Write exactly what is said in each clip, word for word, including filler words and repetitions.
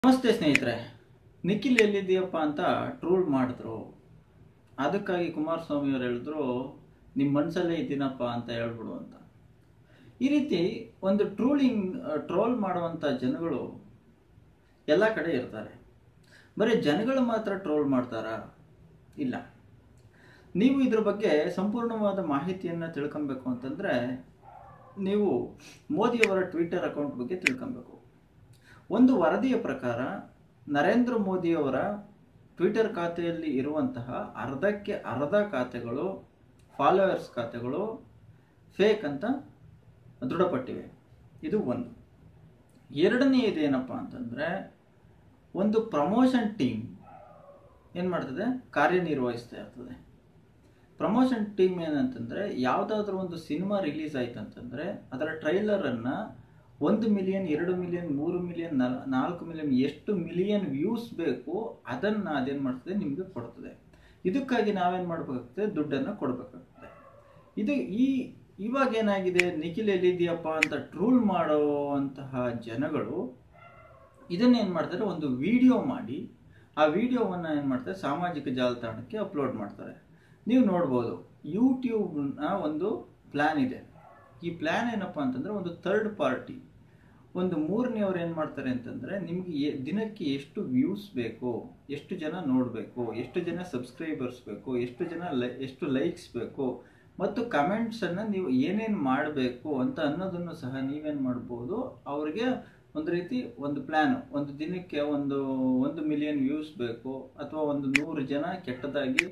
ನಮಸ್ತೆ ಸ್ನೇಹಿತರೆ, ನಿಖಿಲ್ ಎಲ್ಲಿದೆಯಪ್ಪ ಅಂತ ಟ್ರೋಲ್ ಮಾಡಿದ್ರು. ಅದಕ್ಕಾಗಿ ಕುಮಾರಸ್ವಾಮಿ ಅವರು ಹೇಳಿದ್ರು, ನಿಮ್ಮ ಮನಸ್ಸಲ್ಲೇ ಇದ್ದೀನಪ್ಪ ಅಂತ ಹೇಳ್ಬಿಡು ಅಂತ. ಈ ರೀತಿ ಒಂದು ಟ್ರೋಲಿಂಗ್ ಟ್ರೋಲ್ ಮಾಡುವಂಥ ಜನಗಳು ಎಲ್ಲ ಕಡೆ ಇರ್ತಾರೆ. ಬರೀ ಜನಗಳು ಮಾತ್ರ ಟ್ರೋಲ್ ಮಾಡ್ತಾರಾ? ಇಲ್ಲ. ನೀವು ಇದ್ರ ಬಗ್ಗೆ ಸಂಪೂರ್ಣವಾದ ಮಾಹಿತಿಯನ್ನು ತಿಳ್ಕೊಬೇಕು ಅಂತಂದರೆ ನೀವು ಮೋದಿಯವರ ಟ್ವಿಟರ್ ಅಕೌಂಟ್ ಬಗ್ಗೆ ತಿಳ್ಕೊಬೇಕು. ಒಂದು ವರದಿಯ ಪ್ರಕಾರ ನರೇಂದ್ರ ಮೋದಿಯವರ ಟ್ವಿಟರ್ ಖಾತೆಯಲ್ಲಿ ಇರುವಂತಹ ಅರ್ಧಕ್ಕೆ ಅರ್ಧ ಖಾತೆಗಳು, ಫಾಲೋವರ್ಸ್ ಖಾತೆಗಳು ಫೇಕ್ ಅಂತ ದೃಢಪಟ್ಟಿವೆ. ಇದು ಒಂದು. ಎರಡನೆಯದೇನಪ್ಪ ಅಂತಂದರೆ, ಒಂದು ಪ್ರಮೋಷನ್ ಟೀಮ್ ಏನು ಮಾಡ್ತದೆ, ಕಾರ್ಯನಿರ್ವಹಿಸ್ತಾ ಇರ್ತದೆ. ಪ್ರಮೋಷನ್ ಟೀಮ್ ಏನಂತಂದರೆ, ಯಾವುದಾದ್ರೂ ಒಂದು ಸಿನಿಮಾ ರಿಲೀಸ್ ಆಯ್ತು ಅಂತಂದರೆ ಅದರ ಟ್ರೈಲರನ್ನು ಒಂದು ಮಿಲಿಯನ್, ಎರಡು ಮಿಲಿಯನ್, ಮೂರು ಮಿಲಿಯನ್, ನಲ್ ನಾಲ್ಕು ಮಿಲಿಯನ್ ಎಷ್ಟು ಮಿಲಿಯನ್ ವ್ಯೂಸ್ ಬೇಕು ಅದನ್ನು ಅದೇನು ಮಾಡ್ತದೆ, ನಿಮಗೆ ಕೊಡ್ತದೆ. ಇದಕ್ಕಾಗಿ ನಾವೇನು ಮಾಡಬೇಕಾಗ್ತದೆ, ದುಡ್ಡನ್ನು ಕೊಡಬೇಕಾಗ್ತದೆ. ಇದು ಈ ಇವಾಗ ಏನಾಗಿದೆ, ನಿಖಿಲ್ ಎಲ್ಲಿದೆಯಪ್ಪ ಅಂತ ಟ್ರೋಲ್ ಮಾಡುವಂತಹ ಜನಗಳು ಇದನ್ನೇನು ಮಾಡ್ತಾರೆ, ಒಂದು ವಿಡಿಯೋ ಮಾಡಿ ಆ ವಿಡಿಯೋವನ್ನು ಏನು ಮಾಡ್ತಾರೆ, ಸಾಮಾಜಿಕ ಜಾಲತಾಣಕ್ಕೆ ಅಪ್ಲೋಡ್ ಮಾಡ್ತಾರೆ. ನೀವು ನೋಡ್ಬೋದು, ಯೂಟ್ಯೂಬ್ನ ಒಂದು ಪ್ಲ್ಯಾನ್ ಇದೆ. ಈ ಪ್ಲ್ಯಾನ್ ಏನಪ್ಪ ಅಂತಂದರೆ, ಒಂದು ಥರ್ಡ್ ಪಾರ್ಟಿ, ಒಂದು ಮೂರನೇವ್ರು ಏನು ಮಾಡ್ತಾರೆ ಅಂತಂದರೆ, ನಿಮಗೆ ದಿನಕ್ಕೆ ಎಷ್ಟು ವ್ಯೂಸ್ ಬೇಕು, ಎಷ್ಟು ಜನ ನೋಡಬೇಕು, ಎಷ್ಟು ಜನ ಸಬ್ಸ್ಕ್ರೈಬರ್ಸ್ ಬೇಕು, ಎಷ್ಟು ಜನ ಲೈ ಎಷ್ಟು ಲೈಕ್ಸ್ ಬೇಕು ಮತ್ತು ಕಮೆಂಟ್ಸನ್ನು ನೀವು ಏನೇನು ಮಾಡಬೇಕು ಅಂತ ಅನ್ನೋದನ್ನು ಸಹ ನೀವೇನು ಮಾಡ್ಬೋದು, ಅವ್ರಿಗೆ ಒಂದು ರೀತಿ ಒಂದು ಪ್ಲ್ಯಾನು, ಒಂದು ದಿನಕ್ಕೆ ಒಂದು ಒಂದು ಮಿಲಿಯನ್ ವ್ಯೂಸ್ ಬೇಕು ಅಥವಾ ಒಂದು ನೂರು ಜನ ಕೆಟ್ಟದಾಗಿ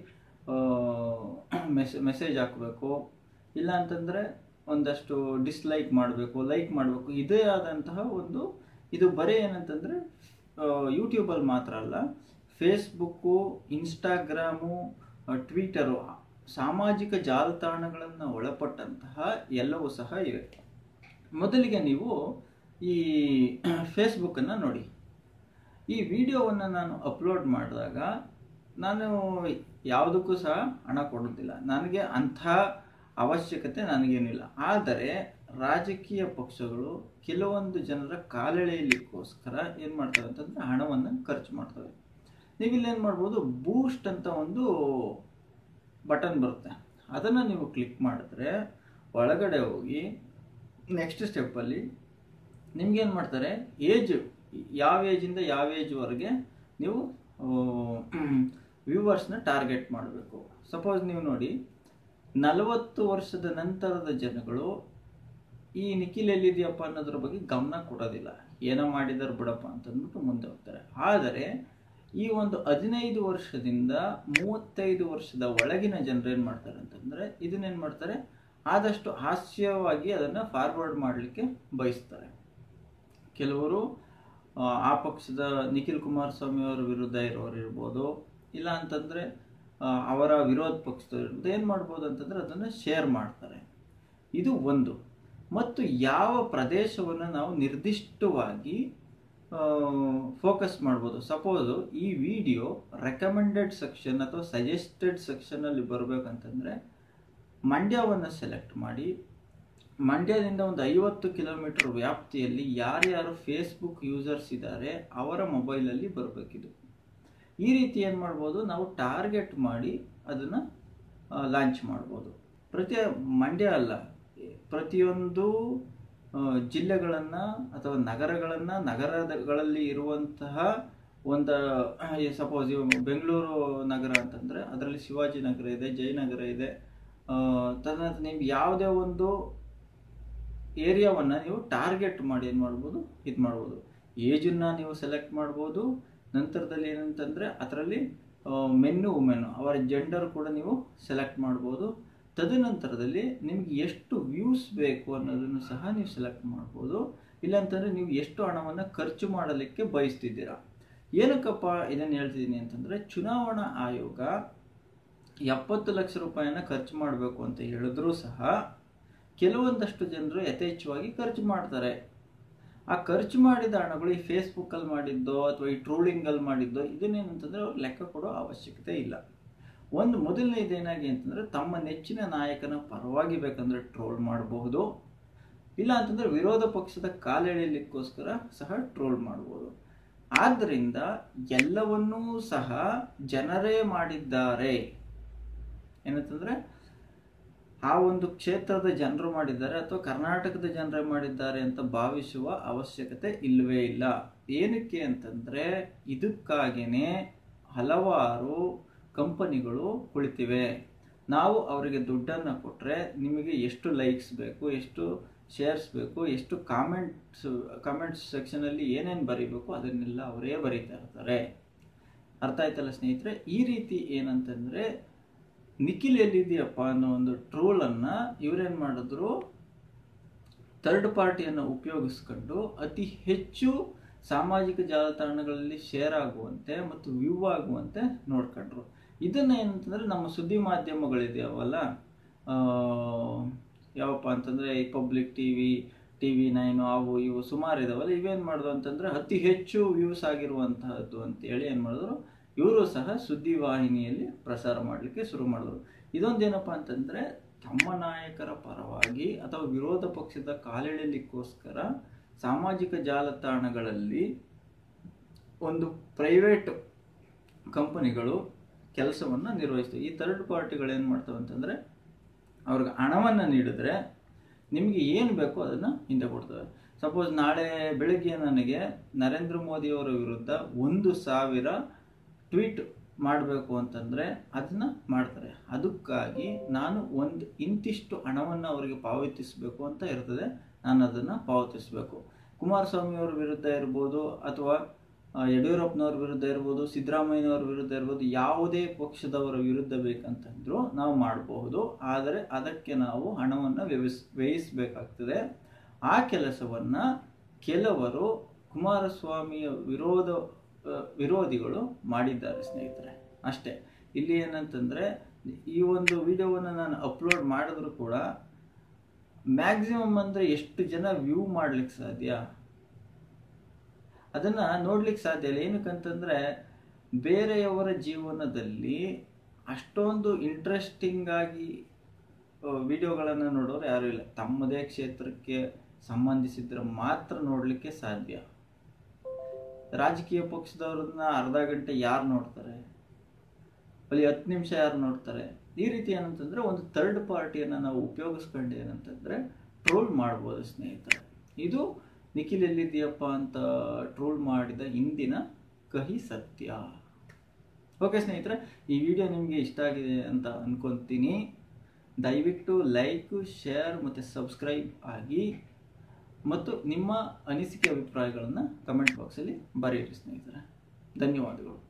ಮೆಸೆ ಮೆಸೇಜ್ ಹಾಕಬೇಕು, ಇಲ್ಲ ಅಂತಂದರೆ ಒಂದಷ್ಟು ಡಿಸ್ಲೈಕ್ ಮಾಡಬೇಕು, ಲೈಕ್ ಮಾಡಬೇಕು. ಇದೇ ಆದಂತಹ ಒಂದು, ಇದು ಬರೀ ಏನಂತಂದರೆ ಯೂಟ್ಯೂಬಲ್ಲಿ ಮಾತ್ರ ಅಲ್ಲ, ಫೇಸ್ಬುಕ್ಕು, ಇನ್ಸ್ಟಾಗ್ರಾಮು, ಟ್ವಿಟರು, ಸಾಮಾಜಿಕ ಜಾಲತಾಣಗಳನ್ನು ಒಳಪಟ್ಟಂತಹ ಎಲ್ಲವೂ ಸಹ ಇವೆ. ಮೊದಲಿಗೆ ನೀವು ಈ ಫೇಸ್ಬುಕ್ಕನ್ನು ನೋಡಿ. ಈ ವಿಡಿಯೋವನ್ನು ನಾನು ಅಪ್ಲೋಡ್ ಮಾಡಿದಾಗ ನಾನು ಯಾವುದಕ್ಕೂ ಸಹ ಹಣ ಕೊಡೋದಿಲ್ಲ, ನನಗೆ ಅಂಥ ಅವಶ್ಯಕತೆ ನನಗೇನಿಲ್ಲ. ಆದರೆ ರಾಜಕೀಯ ಪಕ್ಷಗಳು ಕೆಲವೊಂದು ಜನರ ಕಾಲೆಳೆಯಲಿಕ್ಕೋಸ್ಕರ ಏನು ಮಾಡ್ತವೆ ಅಂತಂದರೆ ಹಣವನ್ನು ಖರ್ಚು ಮಾಡ್ತವೆ. ನೀವಿಲ್ಲೇನು ಮಾಡ್ಬೋದು, ಬೂಸ್ಟ್ ಅಂತ ಒಂದು ಬಟನ್ ಬರುತ್ತೆ, ಅದನ್ನು ನೀವು ಕ್ಲಿಕ್ ಮಾಡಿದ್ರೆ ಒಳಗಡೆ ಹೋಗಿ ನೆಕ್ಸ್ಟ್ ಸ್ಟೆಪ್ಪಲ್ಲಿ ನಿಮ್ಗೇನು ಮಾಡ್ತಾರೆ, ಏಜ್ ಯಾವ ಏಜಿಂದ ಯಾವ ಏಜ್ವರೆಗೆ ನೀವು ವ್ಯೂವರ್ಸ್ನ ಟಾರ್ಗೆಟ್ ಮಾಡಬೇಕು. ಸಪೋಸ್ ನೀವು ನೋಡಿ, ನಲವತ್ತು ವರ್ಷದ ನಂತರದ ಜನಗಳು ಈ ನಿಖಿಲ್ ಎಲ್ಲಿದೆಯಪ್ಪ ಅನ್ನೋದ್ರ ಬಗ್ಗೆ ಗಮನ ಕೊಡೋದಿಲ್ಲ, ಏನೋ ಮಾಡಿದಾರೆ ಬಿಡಪ್ಪ ಅಂತಂದ್ಬಿಟ್ಟು ಮುಂದೆ ಹೋಗ್ತಾರೆ. ಆದರೆ ಈ ಒಂದು ಹದಿನೈದು ವರ್ಷದಿಂದ ಮೂವತ್ತೈದು ವರ್ಷದ ಒಳಗಿನ ಜನರು ಏನು ಮಾಡ್ತಾರೆ ಅಂತಂದರೆ, ಇದನ್ನೇನು ಮಾಡ್ತಾರೆ, ಆದಷ್ಟು ಹಾಸ್ಯವಾಗಿ ಅದನ್ನು ಫಾರ್ವರ್ಡ್ ಮಾಡಲಿಕ್ಕೆ ಬಯಸ್ತಾರೆ. ಕೆಲವರು ಆ ಪಕ್ಷದ ನಿಖಿಲ್ ಕುಮಾರಸ್ವಾಮಿ ಅವರ ವಿರುದ್ಧ ಇರೋರು ಇರ್ಬೋದು, ಇಲ್ಲ ಅಂತಂದರೆ ಅವರ ವಿರೋಧ ಪಕ್ಷದವ್ರು ಏನು ಮಾಡ್ಬೋದು ಅಂತಂದರೆ ಅದನ್ನು ಶೇರ್ ಮಾಡ್ತಾರೆ. ಇದು ಒಂದು. ಮತ್ತು ಯಾವ ಪ್ರದೇಶವನ್ನು ನಾವು ನಿರ್ದಿಷ್ಟವಾಗಿ ಫೋಕಸ್ ಮಾಡ್ಬೋದು. ಸಪೋಸು ಈ ವಿಡಿಯೋ ರೆಕಮೆಂಡೆಡ್ ಸೆಕ್ಷನ್ ಅಥವಾ ಸಜೆಸ್ಟೆಡ್ ಸೆಕ್ಷನಲ್ಲಿ ಬರಬೇಕಂತಂದರೆ ಮಂಡ್ಯವನ್ನು ಸೆಲೆಕ್ಟ್ ಮಾಡಿ, ಮಂಡ್ಯದಿಂದ ಒಂದು ಐವತ್ತು ಕಿಲೋಮೀಟರ್ ವ್ಯಾಪ್ತಿಯಲ್ಲಿ ಯಾರ್ಯಾರು ಫೇಸ್ಬುಕ್ ಯೂಸರ್ಸ್ ಇದ್ದಾರೆ ಅವರ ಮೊಬೈಲಲ್ಲಿ ಬರಬೇಕಿದು. ಈ ರೀತಿ ಏನು ಮಾಡ್ಬೋದು, ನಾವು ಟಾರ್ಗೆಟ್ ಮಾಡಿ ಅದನ್ನು ಲಾಂಚ್ ಮಾಡ್ಬೋದು. ಪ್ರತಿ ಮಂಡ್ಯ ಅಲ್ಲ, ಪ್ರತಿಯೊಂದು ಜಿಲ್ಲೆಗಳನ್ನು ಅಥವಾ ನಗರಗಳನ್ನು, ನಗರಗಳಲ್ಲಿ ಇರುವಂತಹ ಒಂದು, ಸಪೋಸ್ ಬೆಂಗಳೂರು ನಗರ ಅಂತಂದರೆ ಅದರಲ್ಲಿ ಶಿವಾಜಿ ನಗರ ಇದೆ, ಜಯನಗರ ಇದೆ. ತದನಂತರ ನೀವು ಯಾವುದೇ ಒಂದು ಏರಿಯಾವನ್ನು ನೀವು ಟಾರ್ಗೆಟ್ ಮಾಡಿ ಏನು ಮಾಡ್ಬೋದು, ಇದು ಮಾಡ್ಬೋದು. ಏಜನ್ನು ನೀವು ಸೆಲೆಕ್ಟ್ ಮಾಡ್ಬೋದು. ನಂತರದಲ್ಲಿ ಏನಂತಂದರೆ ಅದರಲ್ಲಿ ಮೆನ್ನು ವುಮೆನ್ನು ಅವರ ಜೆಂಡರ್ ಕೂಡ ನೀವು ಸೆಲೆಕ್ಟ್ ಮಾಡ್ಬೋದು. ತದನಂತರದಲ್ಲಿ ನಿಮ್ಗೆ ಎಷ್ಟು ವ್ಯೂಸ್ ಬೇಕು ಅನ್ನೋದನ್ನು ಸಹ ನೀವು ಸೆಲೆಕ್ಟ್ ಮಾಡ್ಬೋದು. ಇಲ್ಲಾಂತಂದರೆ ನೀವು ಎಷ್ಟು ಹಣವನ್ನು ಖರ್ಚು ಮಾಡಲಿಕ್ಕೆ ಬಯಸ್ತಿದ್ದೀರಾ. ಏನಕ್ಕಪ್ಪ ಇದನ್ನು ಹೇಳ್ತಿದ್ದೀನಿ ಅಂತಂದರೆ, ಚುನಾವಣಾ ಆಯೋಗ ಎಪ್ಪತ್ತು ಲಕ್ಷ ರೂಪಾಯಿನ ಖರ್ಚು ಮಾಡಬೇಕು ಅಂತ ಹೇಳಿದ್ರೂ ಸಹ ಕೆಲವೊಂದಷ್ಟು ಜನರು ಯಥೇಚ್ಛವಾಗಿ ಖರ್ಚು ಮಾಡ್ತಾರೆ. ಆ ಖರ್ಚು ಮಾಡಿದ ಹಣಗಳು ಈ ಫೇಸ್ಬುಕ್ಕಲ್ಲಿ ಮಾಡಿದ್ದೋ ಅಥವಾ ಈ ಟ್ರೋಲಿಂಗಲ್ಲಿ ಮಾಡಿದ್ದೋ ಇದನ್ನೇನಂತಂದರೆ ಅವ್ರು ಲೆಕ್ಕ ಕೊಡೋ ಅವಶ್ಯಕತೆ ಇಲ್ಲ. ಒಂದು ಮೊದಲನೇದು ಏನಾಗಿ ಅಂತಂದರೆ, ತಮ್ಮ ನೆಚ್ಚಿನ ನಾಯಕನ ಪರವಾಗಿ ಬೇಕಂದರೆ ಟ್ರೋಲ್ ಮಾಡಬಹುದು, ಇಲ್ಲ ಅಂತಂದರೆ ವಿರೋಧ ಪಕ್ಷದ ಕಾಲೆಳೆಯಲಿಕ್ಕೋಸ್ಕರ ಸಹ ಟ್ರೋಲ್ ಮಾಡ್ಬೋದು. ಆದ್ದರಿಂದ ಎಲ್ಲವನ್ನೂ ಸಹ ಜನರೇ ಮಾಡಿದ್ದಾರೆ. ಏನಂತಂದ್ರೆ ಆ ಒಂದು ಕ್ಷೇತ್ರದ ಜನರು ಮಾಡಿದ್ದಾರೆ ಅಥವಾ ಕರ್ನಾಟಕದ ಜನರೇ ಮಾಡಿದ್ದಾರೆ ಅಂತ ಭಾವಿಸುವ ಅವಶ್ಯಕತೆ ಇಲ್ಲವೇ ಇಲ್ಲ. ಏನಕ್ಕೆ ಅಂತಂದ್ರೆ ಇದಕ್ಕಾಗಿಯೇ ಹಲವಾರು ಕಂಪನಿಗಳು ಕುಳಿತಿವೆ. ನಾವು ಅವರಿಗೆ ದುಡ್ಡನ್ನು ಕೊಟ್ಟರೆ ನಿಮಗೆ ಎಷ್ಟು ಲೈಕ್ಸ್ ಬೇಕು, ಎಷ್ಟು ಶೇರ್ಸ್ ಬೇಕು, ಎಷ್ಟು ಕಾಮೆಂಟ್ಸ್ ಕಾಮೆಂಟ್ಸ್ ಸೆಕ್ಷನಲ್ಲಿ ಏನೇನು ಬರೀಬೇಕು ಅದನ್ನೆಲ್ಲ ಅವರೇ ಬರೀತಾ ಇರ್ತಾರೆ. ಅರ್ಥ ಆಯ್ತಲ್ಲ ಸ್ನೇಹಿತರೆ? ಈ ರೀತಿ ಏನಂತಂದರೆ ನಿಖಿಲ್ ಎಲ್ಲಿದೆಯಪ್ಪ ಅನ್ನೋ ಒಂದು ಟ್ರೋಲನ್ನು ಇವರೇನು ಮಾಡಿದ್ರು, ಥರ್ಡ್ ಪಾರ್ಟಿಯನ್ನು ಉಪಯೋಗಿಸ್ಕೊಂಡು ಅತಿ ಹೆಚ್ಚು ಸಾಮಾಜಿಕ ಜಾಲತಾಣಗಳಲ್ಲಿ ಶೇರ್ ಆಗುವಂತೆ ಮತ್ತು ವ್ಯೂ ಆಗುವಂತೆ ನೋಡ್ಕೊಂಡ್ರು. ಇದನ್ನು ಏನಂತಂದರೆ ನಮ್ಮ ಸುದ್ದಿ ಮಾಧ್ಯಮಗಳಿದೆಯವಲ್ಲ, ಯಾವಪ್ಪ ಅಂತಂದರೆ ಈ public T V, T V nine, ಅವು ಇವು ಸುಮಾರು ಇದಾವಲ್ಲ, ಇವೇನು ಮಾಡಿದ್ರು ಅಂತಂದರೆ ಅತಿ ಹೆಚ್ಚು ವ್ಯೂಸ್ ಆಗಿರುವಂತಹದ್ದು ಅಂತೇಳಿ ಏನು ಮಾಡಿದ್ರು, ಇವರು ಸಹ ಸುದ್ದಿ ವಾಹಿನಿಯಲ್ಲಿ ಪ್ರಸಾರ ಮಾಡಲಿಕ್ಕೆ ಶುರು ಮಾಡಿದ್ರು. ಇದೊಂದೇನಪ್ಪ ಅಂತಂದರೆ ತಮ್ಮ ನಾಯಕರ ಪರವಾಗಿ ಅಥವಾ ವಿರೋಧ ಪಕ್ಷದ ಕಾಲೆಳೆಯಲಿಕ್ಕೋಸ್ಕರ ಸಾಮಾಜಿಕ ಜಾಲತಾಣಗಳಲ್ಲಿ ಒಂದು ಪ್ರೈವೇಟ್ ಕಂಪನಿಗಳು ಕೆಲಸವನ್ನು ನಿರ್ವಹಿಸ್ತವೆ. ಈ ಥರ್ಡ್ ಪಾರ್ಟಿಗಳು ಏನು ಮಾಡ್ತವೆ ಅಂತಂದರೆ ಅವ್ರಿಗೆ ಹಣವನ್ನು ನೀಡಿದ್ರೆ ನಿಮಗೆ ಏನು ಬೇಕೋ ಅದನ್ನು ಹಿಂದೆ ಕೊಡ್ತವೆ. ಸಪೋಸ್ ನಾಳೆ ಬೆಳಗ್ಗೆ ನನಗೆ ನರೇಂದ್ರ ಮೋದಿಯವರ ವಿರುದ್ಧ ಒಂದು ಸಾವಿರ ಟ್ವೀಟ್ ಮಾಡಬೇಕು ಅಂತಂದರೆ ಅದನ್ನು ಮಾಡ್ತಾರೆ. ಅದಕ್ಕಾಗಿ ನಾನು ಒಂದು ಇಂತಿಷ್ಟು ಹಣವನ್ನು ಅವರಿಗೆ ಪಾವತಿಸಬೇಕು ಅಂತ ಇರ್ತದೆ, ನಾನು ಅದನ್ನು ಪಾವತಿಸಬೇಕು. ಕುಮಾರಸ್ವಾಮಿಯವ್ರ ವಿರುದ್ಧ ಇರ್ಬೋದು ಅಥವಾ ಯಡಿಯೂರಪ್ಪನವ್ರ ವಿರುದ್ಧ ಇರ್ಬೋದು, ಸಿದ್ದರಾಮಯ್ಯನವ್ರ ವಿರುದ್ಧ ಇರ್ಬೋದು, ಯಾವುದೇ ಪಕ್ಷದವರ ವಿರುದ್ಧ ಬೇಕಂತಂದರೂ ನಾವು ಮಾಡಬಹುದು. ಆದರೆ ಅದಕ್ಕೆ ನಾವು ಹಣವನ್ನು ವ್ಯವಿಸ್ ವ್ಯಯಿಸಬೇಕಾಗ್ತದೆ. ಆ ಕೆಲಸವನ್ನು ಕೆಲವರು ಕುಮಾರಸ್ವಾಮಿಯ ವಿರೋಧ ವಿರೋಧಿಗಳು ಮಾಡಿದ್ದಾರೆ ಸ್ನೇಹಿತರೆ. ಅಷ್ಟೇ. ಇಲ್ಲಿ ಏನಂತಂದರೆ ಈ ಒಂದು ವಿಡಿಯೋವನ್ನು ನಾನು ಅಪ್ಲೋಡ್ ಮಾಡಿದ್ರು ಕೂಡ ಮ್ಯಾಕ್ಸಿಮಮ್ ಅಂದರೆ ಎಷ್ಟು ಜನ ವ್ಯೂ ಮಾಡ್ಲಿಕ್ಕೆ ಸಾಧ್ಯ, ಅದನ್ನು ನೋಡ್ಲಿಕ್ಕೆ ಸಾಧ್ಯ ಇಲ್ಲ. ಏನಕ್ಕಂತಂದರೆ ಬೇರೆಯವರ ಜೀವನದಲ್ಲಿ ಅಷ್ಟೊಂದು ಇಂಟ್ರೆಸ್ಟಿಂಗ್ ಆಗಿ ವಿಡಿಯೋಗಳನ್ನು ನೋಡೋರು ಯಾರೂ ಇಲ್ಲ. ತಮ್ಮದೇ ಕ್ಷೇತ್ರಕ್ಕೆ ಸಂಬಂಧಿಸಿದ್ರೆ ಮಾತ್ರ ನೋಡಲಿಕ್ಕೆ ಸಾಧ್ಯ. ರಾಜಕೀಯ ಪಕ್ಷದವ್ರನ್ನ ಅರ್ಧ ಗಂಟೆ ಯಾರು ನೋಡ್ತಾರೆ, ಅಲ್ಲಿ ಹತ್ತು ನಿಮಿಷ ಯಾರು ನೋಡ್ತಾರೆ? ಈ ರೀತಿ ಏನಂತಂದರೆ ಒಂದು ಥರ್ಡ್ ಪಾರ್ಟಿಯನ್ನು ನಾವು ಉಪಯೋಗಿಸ್ಕೊಂಡು ಏನಂತಂದರೆ ಟ್ರೋಲ್ ಮಾಡ್ಬೋದು ಸ್ನೇಹಿತರೆ. ಇದು ನಿಖಿಲ್ ಎಲ್ಲಿದೆಯಪ್ಪ ಅಂತ ಟ್ರೋಲ್ ಮಾಡಿದ ಹಿಂದಿನ ಕಹಿ ಸತ್ಯ. ಓಕೆ ಸ್ನೇಹಿತರೆ, ಈ ವಿಡಿಯೋ ನಿಮಗೆ ಇಷ್ಟ ಆಗಿದೆ ಅಂತ ಅನ್ಕೊತೀನಿ. ದಯವಿಟ್ಟು ಲೈಕ್, ಶೇರ್ ಮತ್ತು ಸಬ್ಸ್ಕ್ರೈಬ್ ಆಗಿ ಮತ್ತು ನಿಮ್ಮ ಅನಿಸಿಕೆ ಅಭಿಪ್ರಾಯಗಳನ್ನು ಕಮೆಂಟ್ ಬಾಕ್ಸಲ್ಲಿ ಬರೆಯಿರಿ ಸ್ನೇಹಿತರೆ. ಧನ್ಯವಾದಗಳು.